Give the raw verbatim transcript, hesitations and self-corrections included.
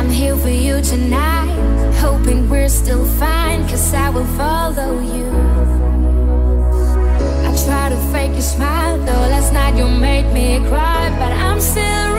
I'm here for you tonight, hoping we're still fine, cause I will follow you. I try to fake your smile, though last night you made me cry, but I'm still